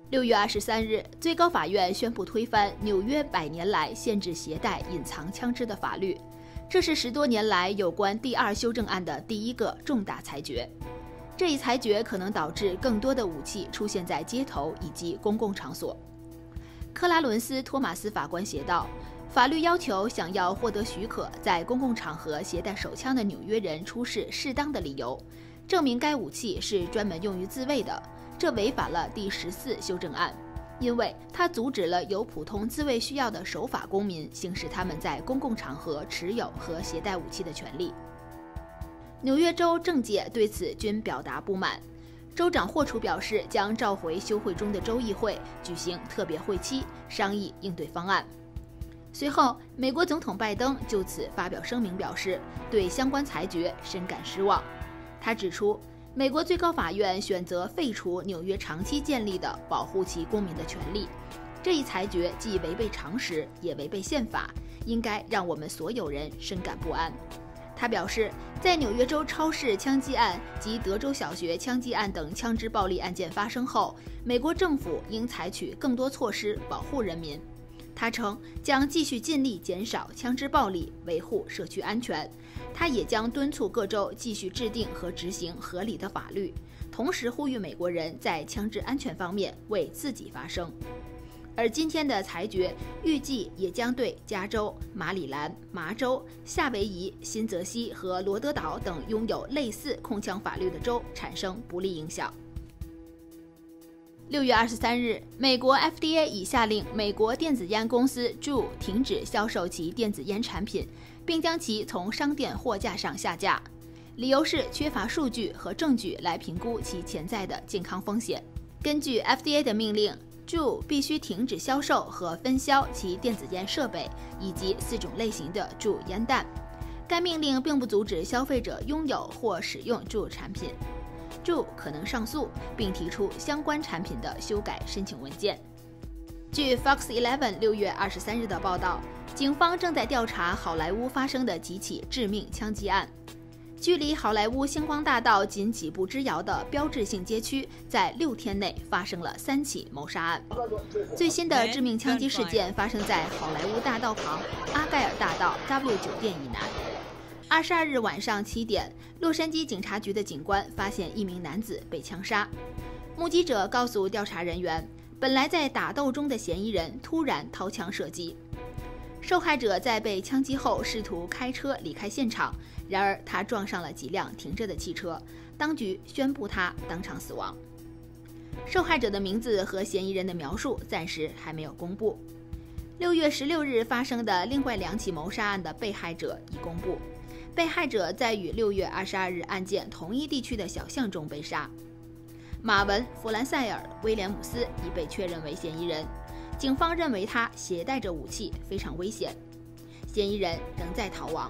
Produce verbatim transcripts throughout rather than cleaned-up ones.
六月二十三日，最高法院宣布推翻纽约百年来限制携带隐藏枪支的法律，这是十多年来有关第二修正案的第一个重大裁决。这一裁决可能导致更多的武器出现在街头以及公共场所。克拉伦斯·托马斯法官写道，法律要求想要获得许可在公共场合携带手枪的纽约人出示适当的理由，证明该武器是专门用于自卫的，这违反了第十四修正案，因为它阻止了有普通自卫需要的守法公民行使他们在公共场合持有和携带武器的权利。纽约州政界对此均表达不满，州长霍楚表示将召回休会中的州议会，举行特别会期，商议应对方案。随后，美国总统拜登就此发表声明，表示对相关裁决深感失望。他指出，美国最高法院选择废除纽约长期建立的保护其公民的权利，这一裁决既违背常识，也违背宪法，应该让我们所有人深感不安。他表示，在纽约州超市枪击案及德州小学枪击案等枪支暴力案件发生后，美国政府应采取更多措施保护人民。他称将继续尽力减少枪支暴力，维护社区安全。他也将敦促各州继续制定和执行合理的法律，同时呼吁美国人在枪支安全方面为自己发声。而今天的裁决预计也将对加州、马里兰、麻州、夏威夷、新泽西和罗德岛等拥有类似控枪法律的州产生不利影响。六月二十三日，美国 F D A 已下令美国电子烟公司 Juul 停止销售其电子烟产品，并将其从商店货架上下架，理由是缺乏数据和证据来评估其潜在的健康风险。根据 F D A 的命令，Juul 必须停止销售和分销其电子烟设备以及四种类型的 Juul 烟弹。该命令并不阻止消费者拥有或使用 Juul 产品。Juul 可能上诉并提出相关产品的修改申请文件。据 Fox 十一六月二十三日的报道，警方正在调查好莱坞发生的几起致命枪击案。距离好莱坞星光大道仅几步之遥的标志性街区，在六天内发生了三起谋杀案。最新的致命枪击事件发生在好莱坞大道旁阿盖尔大道 W 酒店以南。二十二日晚上七点，洛杉矶警察局的警官发现一名男子被枪杀。目击者告诉调查人员，本来在打斗中的嫌疑人突然掏枪射击。受害者在被枪击后试图开车离开现场，然而他撞上了几辆停着的汽车，当局宣布他当场死亡。受害者的名字和嫌疑人的描述暂时还没有公布。六月十六日发生的另外两起谋杀案的被害者已公布，被害者在与六月二十二日案件同一地区的小巷中被杀。马文·弗兰塞尔·威廉姆斯已被确认为嫌疑人，警方认为他携带着武器，非常危险。嫌疑人仍在逃亡。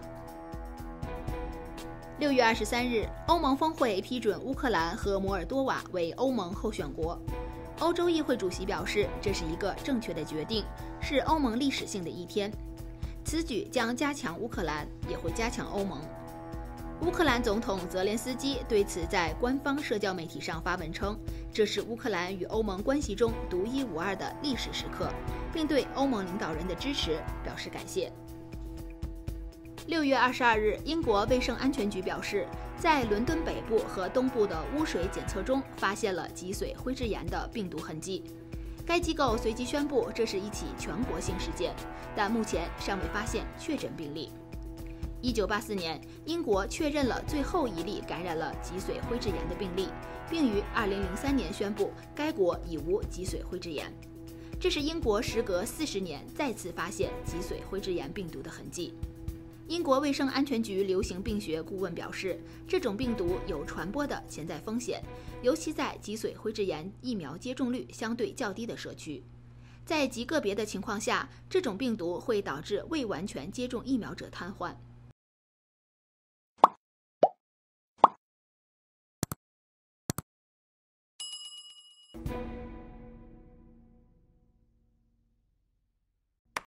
六月二十三日，欧盟峰会批准乌克兰和摩尔多瓦为欧盟候选国。欧洲议会主席表示，这是一个正确的决定，是欧盟历史性的一天。此举将加强乌克兰，也会加强欧盟。乌克兰总统泽连斯基对此在官方社交媒体上发文称，这是乌克兰与欧盟关系中独一无二的历史时刻，并对欧盟领导人的支持表示感谢。六月二十二日，英国卫生安全局表示，在伦敦北部和东部的污水检测中发现了脊髓灰质炎的病毒痕迹。该机构随即宣布，这是一起全国性事件，但目前尚未发现确诊病例。一九八四年，英国确认了最后一例感染了脊髓灰质炎的病例，并于二零零三年宣布该国已无脊髓灰质炎。这是英国时隔四十年再次发现脊髓灰质炎病毒的痕迹。英国卫生安全局流行病学顾问表示，这种病毒有传播的潜在风险，尤其在脊髓灰质炎疫苗接种率相对较低的社区。在极个别的情况下，这种病毒会导致未完全接种疫苗者瘫痪。